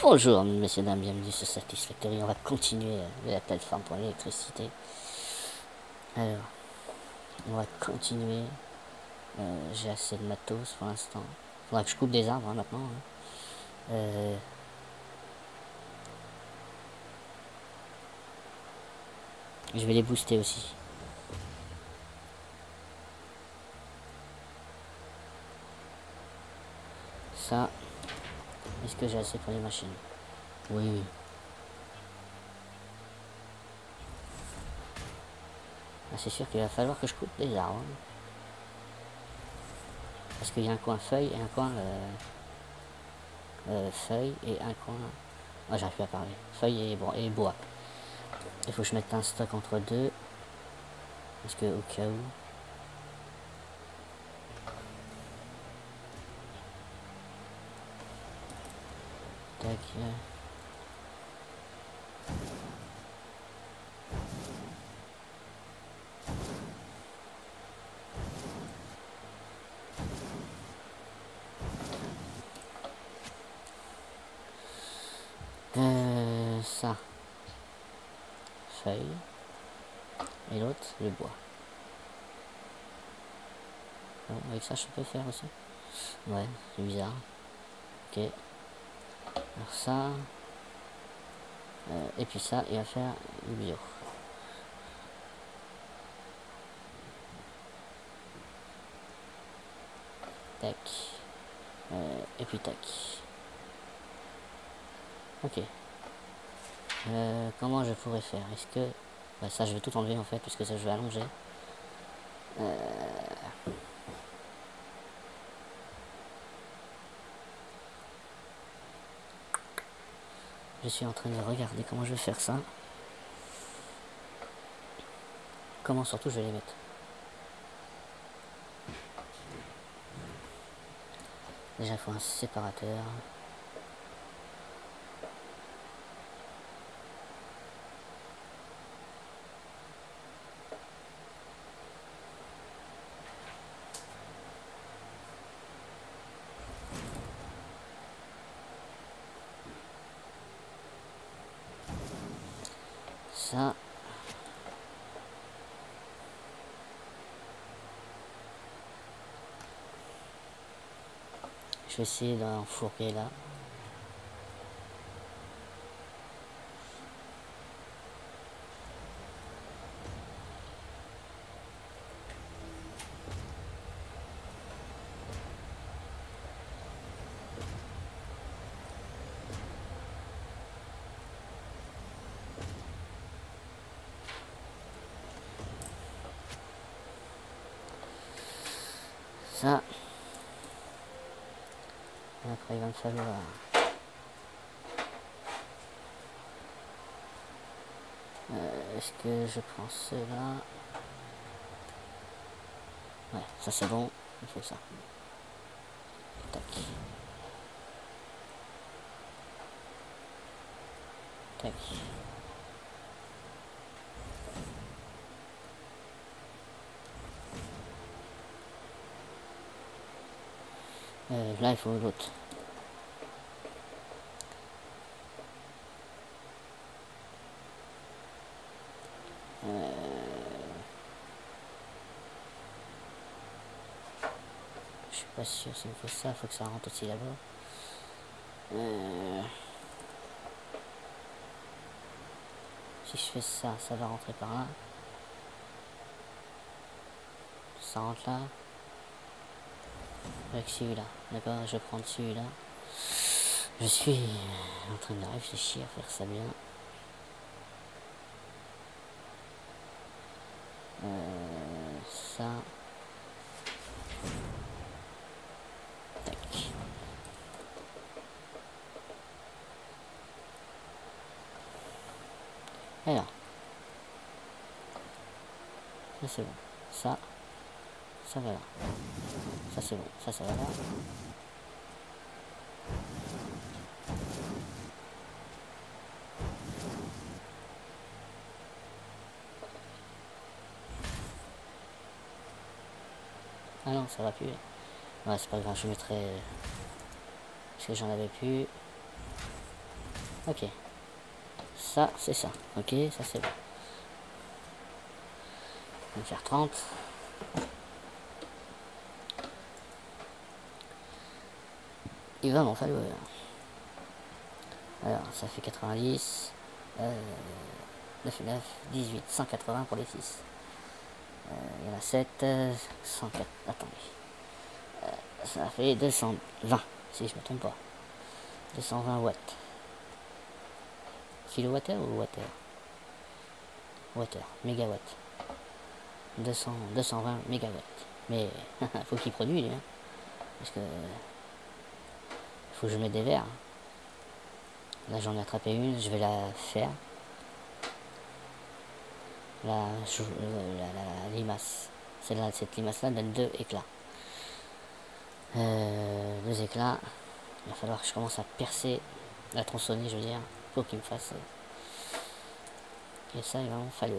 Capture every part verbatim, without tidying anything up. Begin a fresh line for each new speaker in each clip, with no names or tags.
Bonjour, messieurs, dames, bienvenue sur Satisfactory. On va continuer euh, la plateforme pour l'électricité. Alors, on va continuer. Euh, J'ai assez de matos pour l'instant. Faudra que je coupe des arbres hein, maintenant. Hein. Euh, je vais les booster aussi. Ça, est-ce que j'ai assez pour les machines? Oui. Ah, c'est sûr qu'il va falloir que je coupe des arbres. Hein. Parce qu'il y a un coin feuille et un coin euh, euh, feuille et un coin... Ah, j'arrive plus à parler. Feuille et, bon, et bois. Il faut que je mette un stock entre deux. Parce que au cas où... Tac. Euh... Euh, ça. Feuille. Et l'autre, le bois. Bon, avec ça, je peux faire aussi. Ouais, c'est bizarre. Ok. Alors ça. Euh, et puis ça, il va faire le bio. Tac. Euh, et puis tac. Ok. Euh, comment je pourrais faire? Est-ce que... Ouais, ça, je vais tout enlever en fait, puisque ça, je vais allonger. Euh... Je suis en train de regarder comment je vais faire ça. Comment surtout je vais les mettre. Déjà, il faut un séparateur. Ça. Je vais essayer d'en fourguer là. Ça. Et après, il va me falloir... Euh, Est-ce que je prends cela? Ouais, ça c'est bon. Il faut ça. Tac. Tac. Euh, là, il faut l'autre. Euh... Je suis pas sûr s'il me faut ça, il faut que ça rentre aussi là-bas. Euh... Si je fais ça, ça va rentrer par là. Ça rentre là. Avec celui-là. D'accord, je vais prendre celui-là. Je suis en train de réfléchir à faire ça bien. Euh, ça. Tac. Alors. Ça c'est bon. Ça. Ça va là. Ça c'est bon. Ça, ça va là. Ah non, ça va plus. Ouais, c'est pas grave, je mettrai... Parce que j'en avais plus. Ok. Ça, c'est ça. Ok, ça c'est bon. On va faire trente. Il va m'en falloir. Alors, ça fait quatre-vingt-dix. Euh, neuf et neuf, dix-huit, cent quatre-vingts pour les six. Euh, il y en a sept. Euh, cent quatre. Attendez. Euh, ça fait deux cent vingt, si je me trompe pas. deux cent vingt watts. Kilowattheure ou watt-heure? Watt-heure, mégawatt. deux cents, deux cent vingt mégawatts. Mais faut qu'il produise, hein, parce que faut que je mette des verres. Là j'en ai attrapé une, je vais la faire. La, la, la, la limace. Celle-là, cette limace-là donne deux éclats. Euh, deux éclats. Il va falloir que je commence à percer, la tronçonner, je veux dire. Faut qu'il me fasse. Et ça, il va m'en falloir.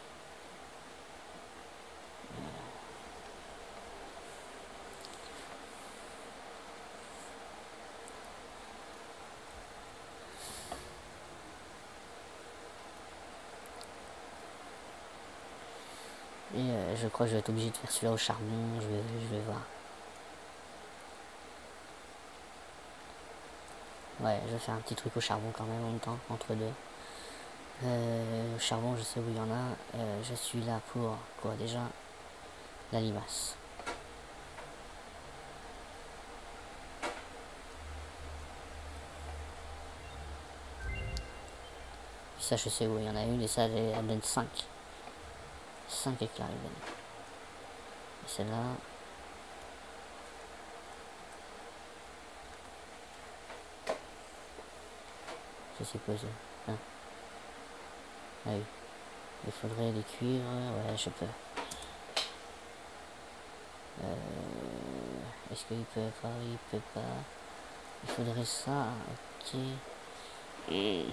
Et euh, je crois que je vais être obligé de faire celui-là au charbon, je vais, je vais voir. Ouais, je vais faire un petit truc au charbon quand même en même temps, entre deux. Euh, charbon, je sais où il y en a. Euh, je suis là pour quoi déjà? La limace. Ça, je sais où il y en a une et ça, elle, elle donne cinq. cinq éclats, elle donne. Et celle-là. Je suppose. Hein. Ah oui. Il faudrait les cuire. Ouais, je peux. Euh, Est-ce qu'il peut pas? Il peut pas. Il faudrait ça. Ok. Mmh.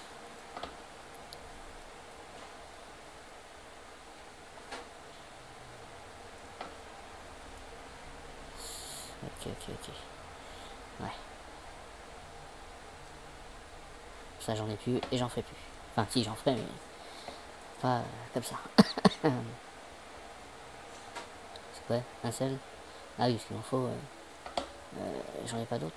Ok, ok, ok. Ouais. Ça, j'en ai plus et j'en ferai plus. Enfin, si, j'en ferai, mais pas euh, comme ça. C'est quoi? Un seul? Ah oui, parce qu'il m'en faut. Euh, euh, j'en ai pas d'autres.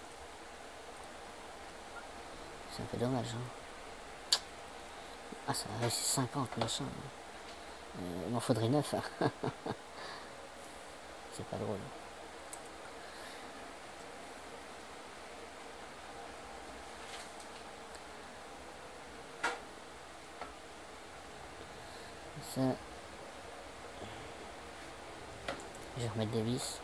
C'est un peu dommage. Hein. Ah, ça va, c'est cinquante, machin. Euh, il m'en faudrait neuf. Hein. C'est pas drôle. Ça. Je vais remettre des vis.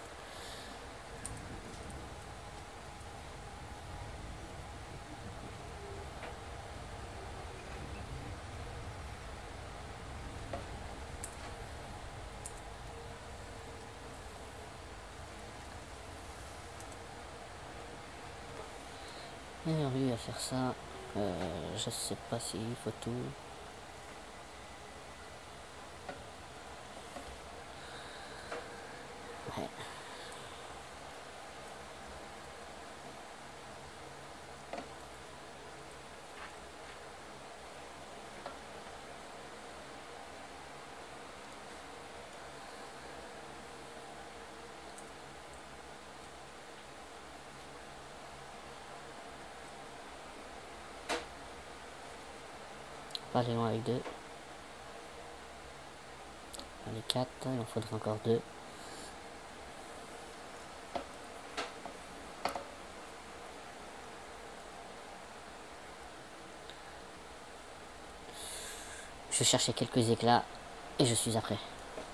Alors lui à faire ça, euh, je sais pas s'il faut tout. Ouais. Pas aller loin avec deux. On est quatre, il en faudrait encore deux. Je vais chercher quelques éclats et je suis après.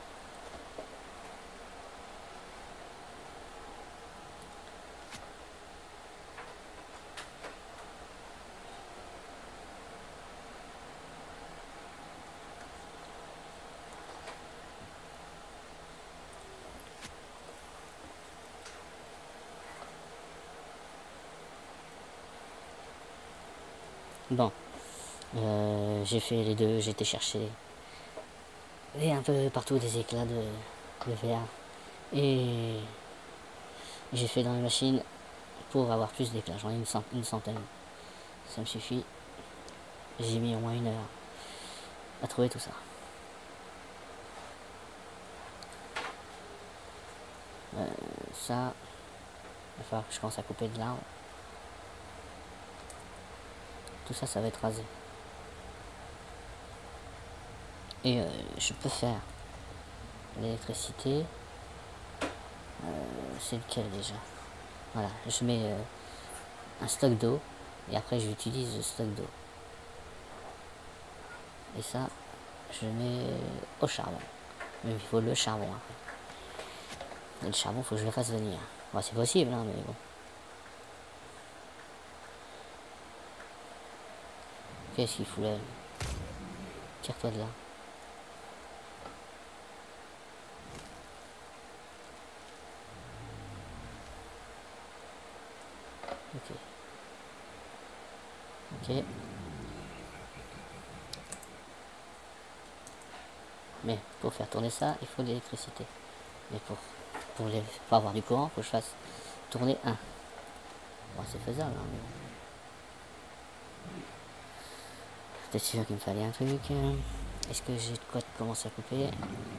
Bon, euh, j'ai fait les deux, j'ai été chercher et un peu partout des éclats de, de verre et j'ai fait dans la machine pour avoir plus d'éclats, j'en ai une, cent, une centaine. Ça me suffit. J'ai mis au moins une heure à trouver tout ça. Euh, ça, il va falloir que je commence à couper de l'arbre. Tout ça, ça va être rasé. Et euh, je peux faire l'électricité. Euh, c'est lequel déjà? Voilà, je mets euh, un stock d'eau et après j'utilise le stock d'eau. Et ça, je mets au charbon. Mais il faut le charbon après. Et le charbon, il faut que je le fasse venir. Bon, c'est possible, hein, mais bon. Qu'est-ce qu'il fout là? Tire-toi de là. Ok. Ok. Mais pour faire tourner ça, il faut de l'électricité. Mais pour, pour, les, pour avoir du courant, il faut que je fasse tourner un. Bon, c'est faisable, hein, mais bon. J'étais sûr qu'il me fallait un truc. Est-ce que j'ai de quoi commencer à couper?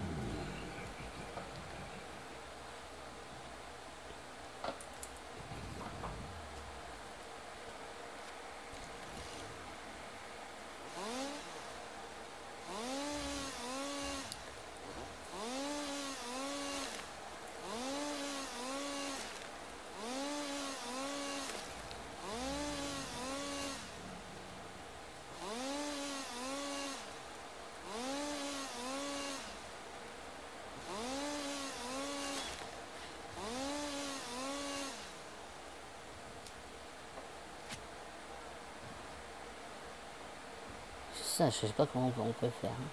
Ça, je sais pas comment on peut faire. Hein.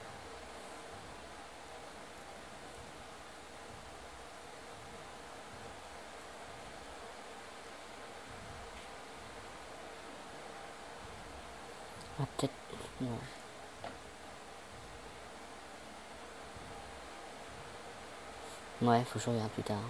Ah, peut-être... Non. Ouais, faut que je regarde plus tard.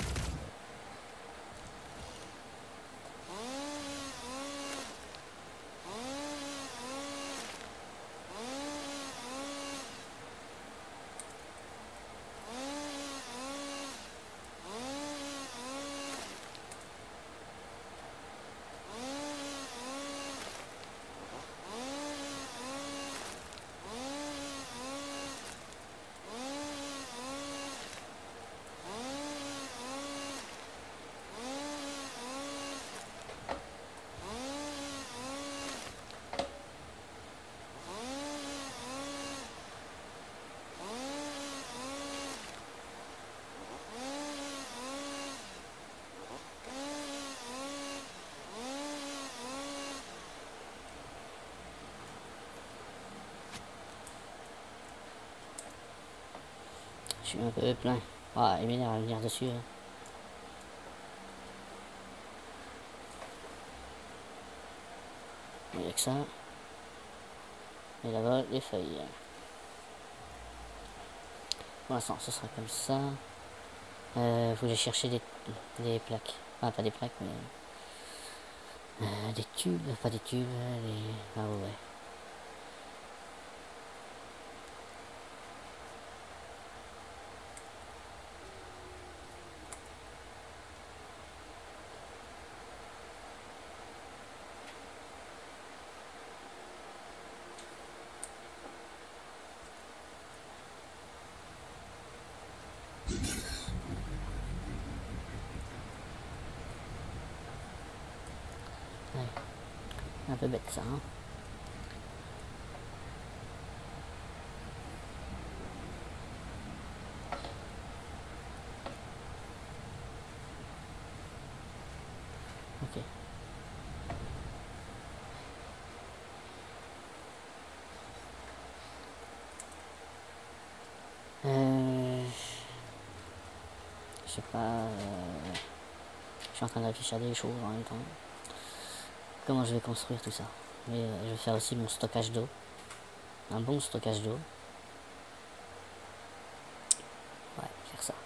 Je suis un peu plein. Ah, il m'énerve à venir dessus. Hein. Il n'y a que ça. Et là-bas, les feuilles. Pour l'instant, ce sera comme ça. Euh, faut que j'aille chercher des, des plaques. Enfin, pas des plaques, mais... Euh, des tubes. Pas des tubes, des... Ah ouais. Ouais. Un peu bête ça, hein. Ok. Euh... Je sais pas... Euh... Je suis en train de réfléchir à des choses en même temps. Comment je vais construire tout ça. Mais euh, je vais faire aussi mon stockage d'eau. Un bon stockage d'eau. Ouais, faire ça.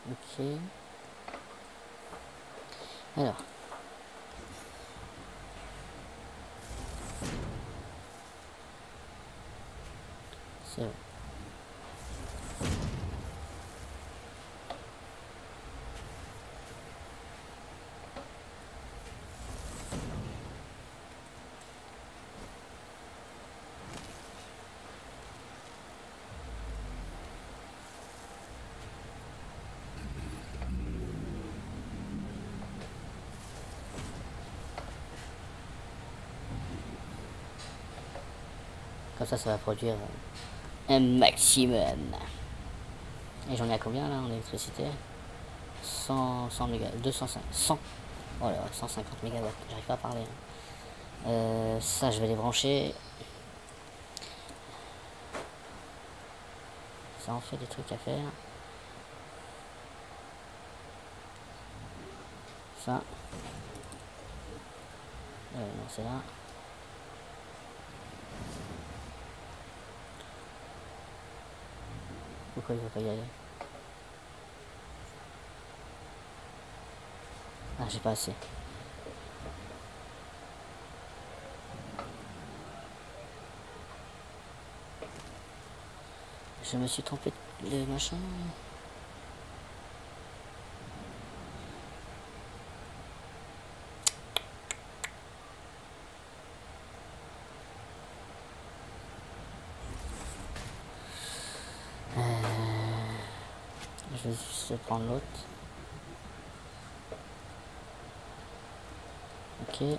Ok. Alors. C'est bon. Comme ça, ça va produire un maximum. Et j'en ai à combien là en électricité? cent, cent méga, deux cent cinq, cent. Oh là, cent cinquante mégawatts, j'arrive pas à parler. Hein. Euh, ça, je vais les brancher. Ça en fait des trucs à faire. Ça. Euh, non, c'est là. Pourquoi il ne veut pas y aller? Ah, j'ai pas assez. Je me suis trompé de machin. Euh... Je vais juste prendre l'autre. Ok.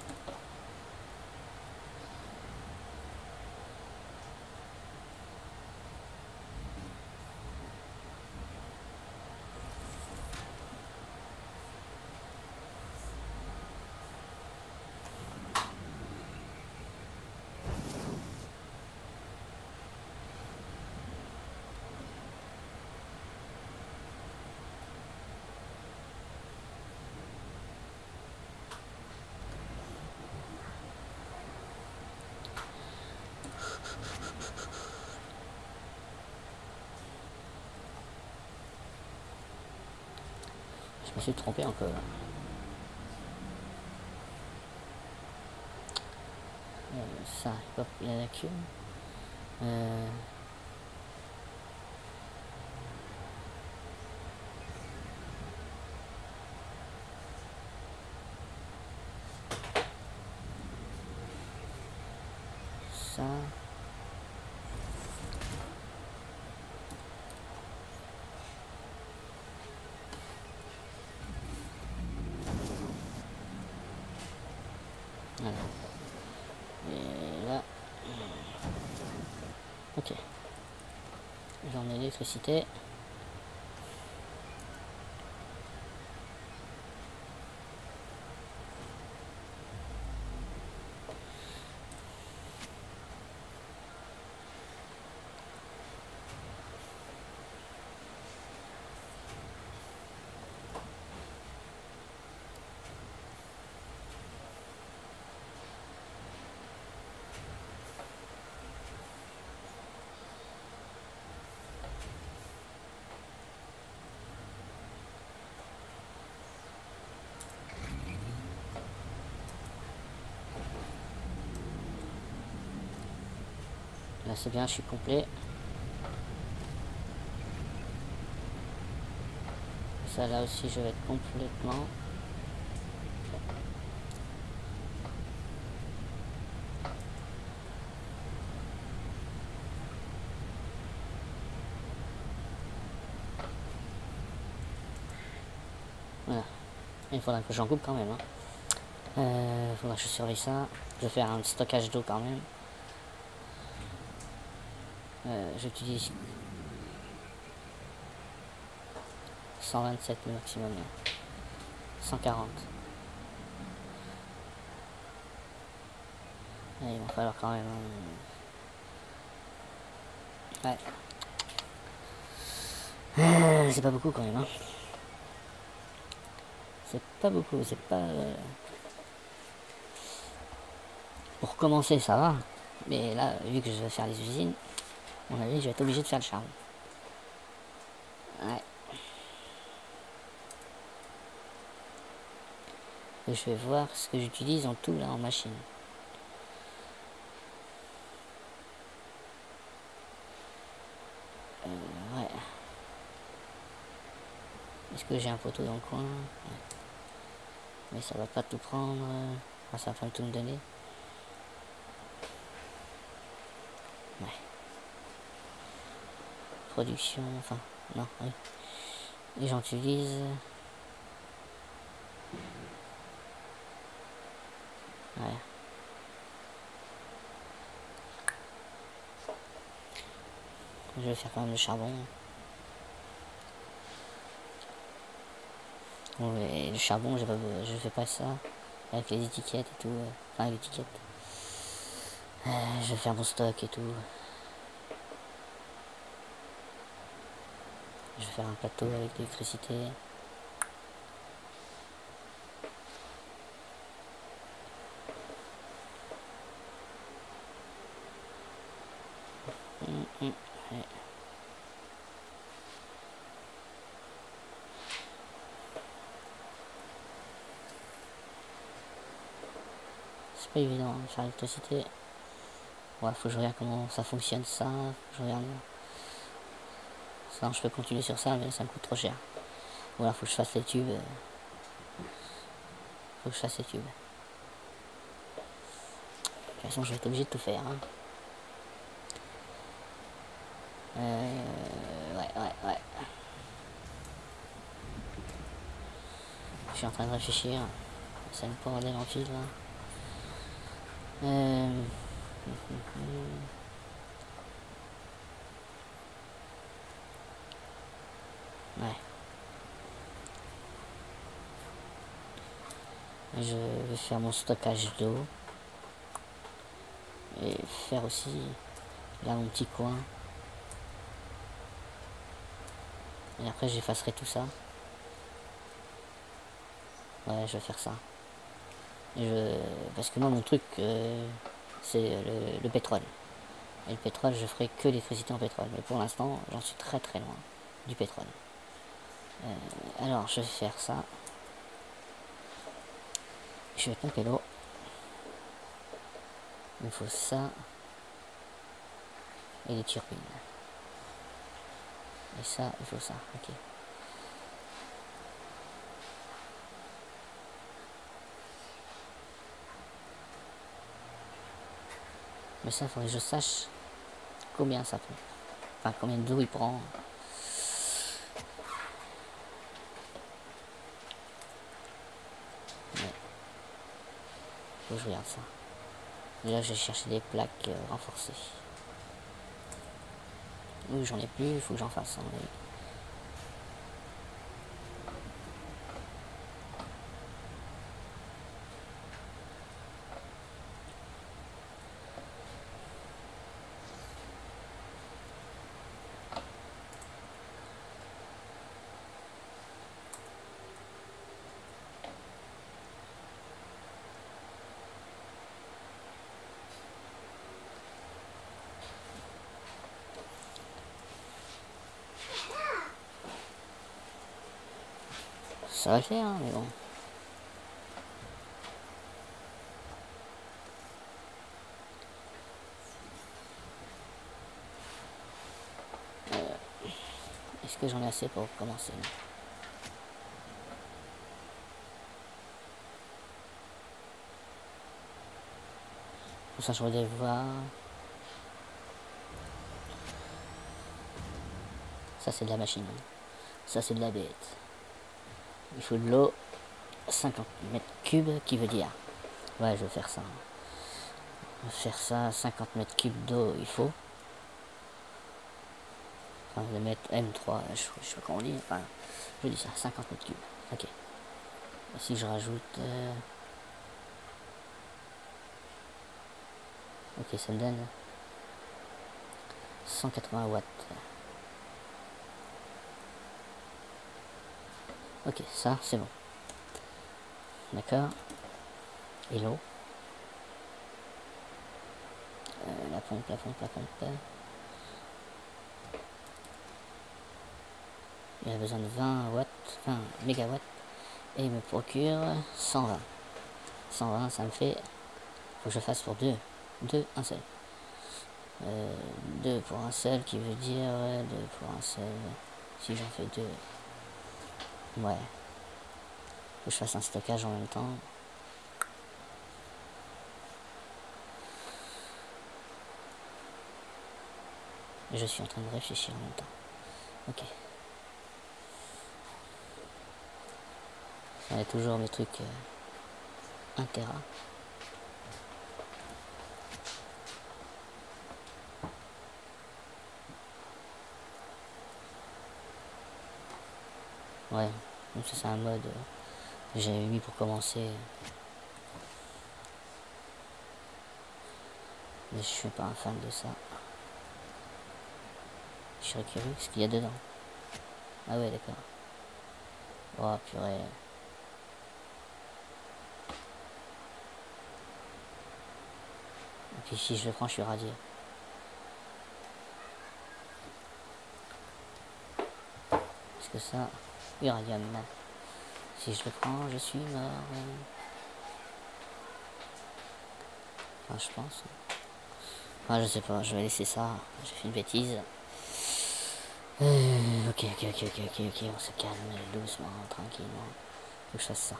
Je me suis trompé encore. Euh, ça, hop, la lacune. Euh... Ça. Voilà. Et là. Ok. J'en ai l'électricité. Là c'est bien, je suis complet. Ça là aussi je vais être complètement. Voilà. Il faudra que j'en coupe quand même. Hein. Euh, faudra que je surveille ça. Je vais faire un stockage d'eau quand même. Euh, J'utilise cent vingt-sept le maximum. cent quarante. Et il va falloir quand même. Ouais. Euh, c'est pas beaucoup quand même. Hein. C'est pas beaucoup. C'est pas. Euh... Pour commencer, ça va. Mais là, vu que je vais faire les usines, à mon avis, je vais être obligé de faire le charbon. Ouais. Et je vais voir ce que j'utilise en tout là en machine. Euh, ouais. Est-ce que j'ai un poteau dans le coin? Ouais. Mais ça va pas tout prendre. Enfin, ça va pas tout me donner. Ouais. Production, enfin, non, oui. Et j'utilise. Ouais. Je vais faire quand même le charbon. Bon, mais le charbon, pas, je fais pas ça avec les étiquettes et tout. Euh, enfin, l'étiquette. Euh, je vais faire mon stock et tout. Je vais faire un plateau avec l'électricité. Mmh, mmh, ouais. C'est pas évident de faire l'électricité. Ouais, faut que je regarde comment ça fonctionne ça. Faut que je regarde. Sinon, je peux continuer sur ça, mais ça me coûte trop cher. Ou alors, faut que je fasse les tubes. Faut que je fasse les tubes. De toute façon, je vais être obligé de tout faire. Hein. Euh, ouais, ouais, ouais. Je suis en train de réfléchir. Ça me prend des fil là. Euh... Ouais. Je vais faire mon stockage d'eau. Et faire aussi là mon petit coin. Et après j'effacerai tout ça. Ouais, je vais faire ça. Je... Parce que moi mon truc euh, c'est le, le pétrole. Et le pétrole je ferai que l'électricité en pétrole. Mais pour l'instant j'en suis très très loin du pétrole. Euh, alors je vais faire ça. Je vais pomper l'eau. Il me faut ça. Et les turbines. Et ça, il faut ça, ok. Mais ça, il faudrait que je sache combien ça prend. Enfin, combien d'eau il prend. Mais, faut que je regarde ça. Et là, j'ai cherché des plaques euh, renforcées. Oui, j'en ai plus, il faut que j'en fasse. Hein, oui. Ça va le faire, hein, mais bon. Euh, Est-ce que j'en ai assez pour commencer? Pour ça, je voudrais voir. Ça, c'est de la machine. Ça, c'est de la bête. Il faut de l'eau. cinquante mètres cubes, qui veut dire. Ouais, je vais faire ça. Je vais faire ça, cinquante mètres cubes d'eau, il faut. Enfin, je vais mettre M trois, je, je sais pas comment on dit. Enfin, je dis ça, cinquante mètres cubes. Ok. Et si je rajoute. Euh... Ok, ça me donne cent quatre-vingts watts. Ok, ça, c'est bon. D'accord. Et l'eau. Euh, la pompe, la pompe, la pompe. Il a besoin de vingt watts, vingt mégawatts. Et il me procure cent vingt. cent vingt, ça me fait... Faut que je fasse pour deux. Deux, un seul. Euh, deux pour un seul, qui veut dire... Ouais, deux pour un seul. Si j'en fais deux... Ouais. Faut que je fasse un stockage en même temps. Je suis en train de réfléchir en même temps. Ok. On a toujours mes trucs euh, un téra. Ouais, donc ça c'est un mode euh, que j'avais mis pour commencer. Mais je suis pas un fan de ça. Je serais curieux ce qu'il y a dedans. Ah ouais, d'accord. Oh purée. Et puis si je le prends, je suis radié. Parce que ça... Uranium. Si je le prends, je suis mort. Enfin, je pense. Enfin, je sais pas, je vais laisser ça. J'ai fait une bêtise. Euh, ok, ok, ok, ok, ok, ok, on se calme doucement, tranquillement. Faut que je fasse ça.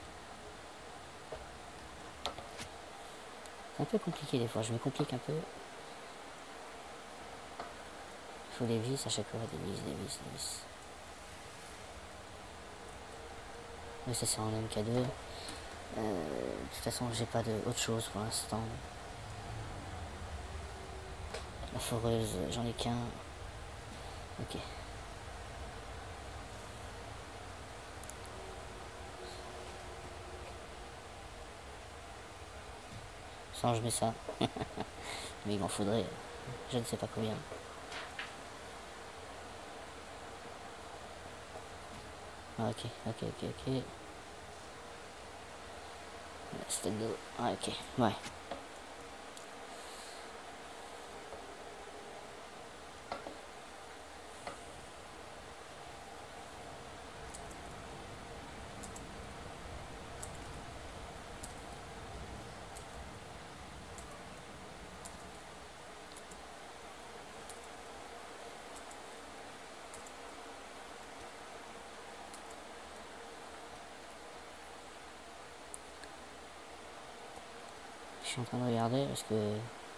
C'est un peu compliqué des fois, je me complique un peu. Il faut des vis à chaque fois, des vis, des vis, des vis. Oui, ça c'est en M K deux. Euh, de toute façon, j'ai pas de autre chose pour l'instant. La foreuse, j'en ai qu'un. Ok. Sans je mets ça. Mais il m'en faudrait, je ne sais pas combien. Ah, ok, ok, ok, ok. C'était de l'eau. Ah, ok, ouais. Je suis en train de regarder parce que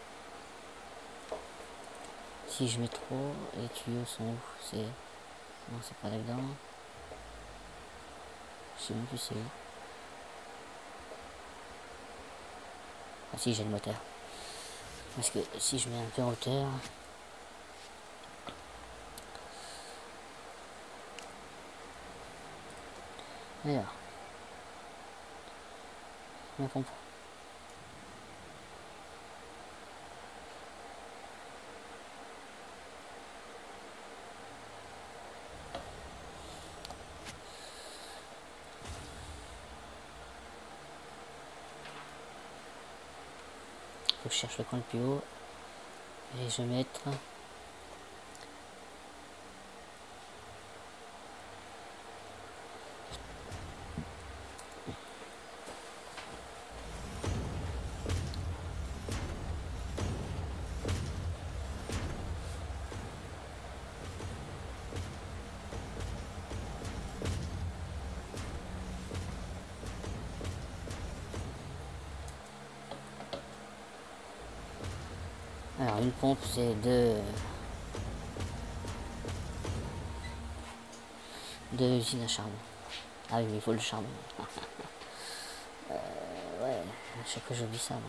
si je mets trop, les tuyaux sont où? C'est... Non, c'est pas là-dedans. Je sais même plus c'est où. Ah si, j'ai le moteur. Parce que si je mets un peu en hauteur... Alors... Ma pompe. Faut que je cherche le coin le plus haut. Et je vais mettre... Alors une pompe c'est deux... Deux usines à charbon. Ah oui mais il faut le charbon. euh, ouais, à chaque fois j'oublie ça moi.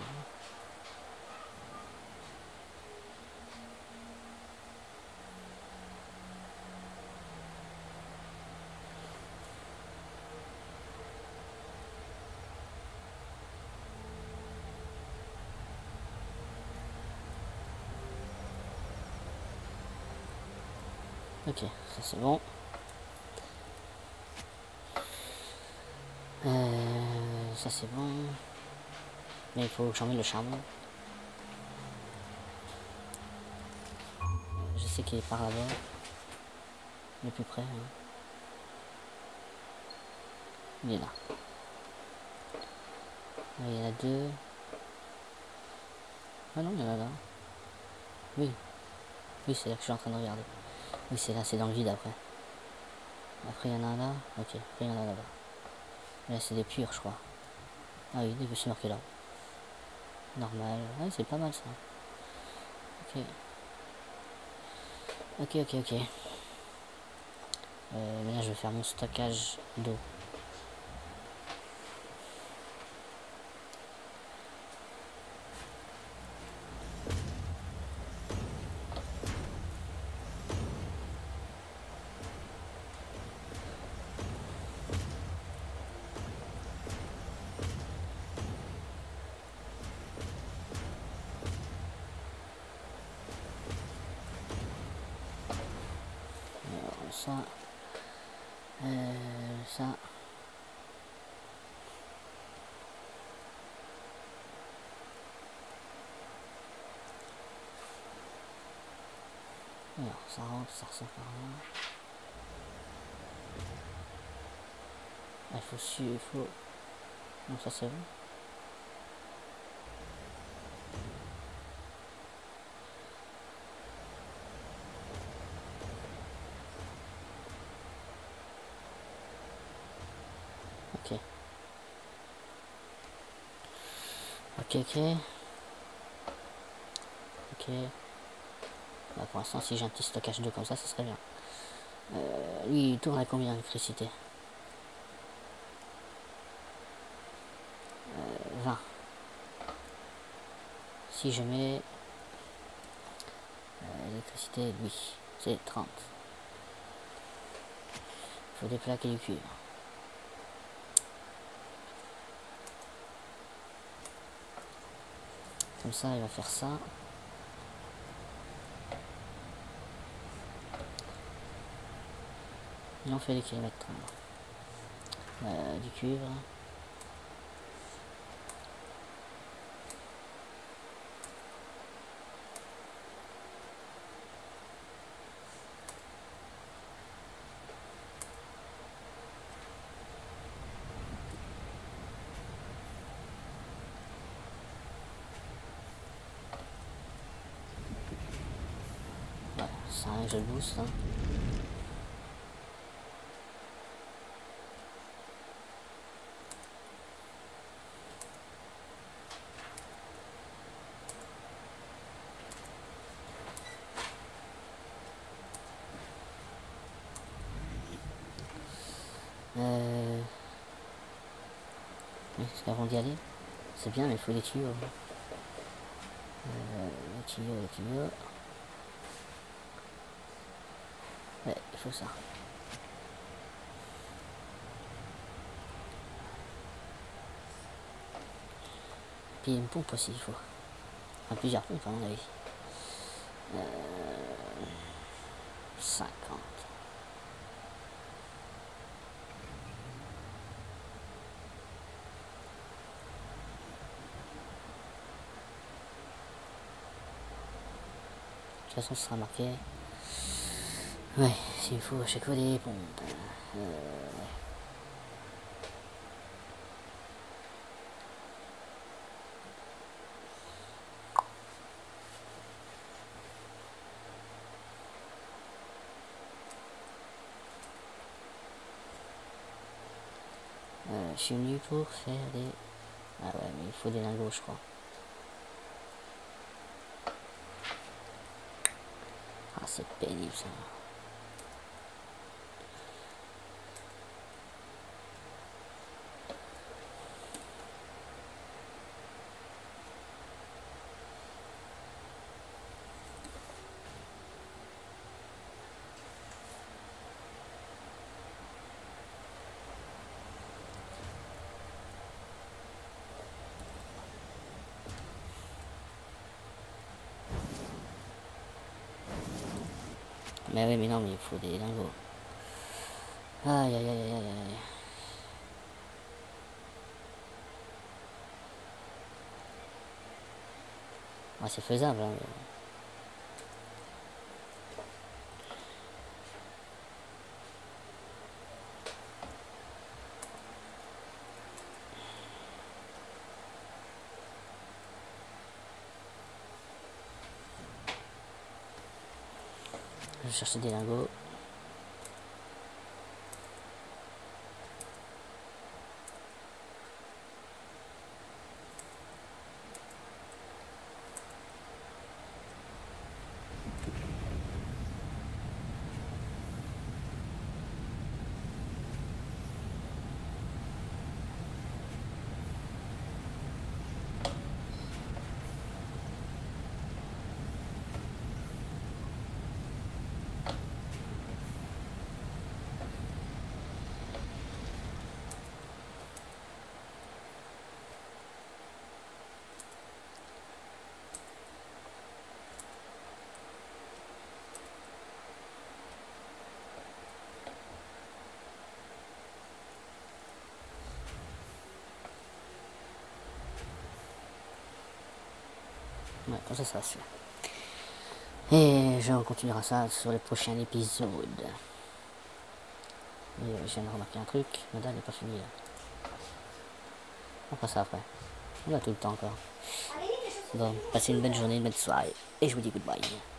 Ok, ça c'est bon. Euh, ça c'est bon. Mais il faut que j'emmène le charbon. Je sais qu'il est par là-bas. Le plus près. Hein. Il est là. Ah, il y en a deux. Ah non, il y en a là. Oui. Oui, c'est là que je suis en train de regarder. Oui, c'est là, c'est dans le vide après. Après, il y en a un là. Ok, après, il y en a là-bas. Là, c'est des purs, je crois. Ah oui, c'est marqué là. Normal. Ouais, c'est pas mal ça. Ok. Ok, ok, ok. Euh, mais là, je vais faire mon stockage d'eau. Alors, ça. Euh, ça. Alors, ça rentre, ça ressort par là. Il faut suivre, il faut... Non, ça c'est bon. Ok. Ok, ok. Ok. Bah, pour l'instant, si j'ai un petit stockage d'eau comme ça, ce serait bien. Euh, lui, il tourne à combien d'électricité? euh, vingt. Si je mets... Euh, l'électricité, lui, c'est trente. Il faut des plaques et du cuivre. Comme ça, il va faire ça. Et on fait les kilomètres. Euh, du cuivre. Voilà, ça, je le booste. Hein. Euh... Est-ce qu'avant d'y aller, c'est bien, mais il faut les tuyaux. Euh, les tuyaux, les tuyaux. Ouais, il faut ça. Puis une pompe aussi, il faut. Enfin, plusieurs pompes, à mon avis. Euh... cinquante. De toute façon, ce sera marqué. Ouais, s'il faut à chaque fois des pompes. Euh, ouais. Euh, je suis venu pour faire des... Ah ouais, mais il faut des lingots, je crois. Ah, c'est pénible, ça. Mais oui, mais non, mais il faut des lingots. Aïe, aïe, aïe, aïe, aïe, aïe. Ah, c'est faisable, hein. Mais... Je vais chercher des lingots. Ouais, comme ça, ça va se faire. Et je continuera ça sur le prochain épisode. Et euh, je viens de remarquer un truc, ma dalle n'est pas finie là. On fera ça après. On a tout le temps encore. Bon, passez une bonne journée, une bonne soirée. Et je vous dis goodbye.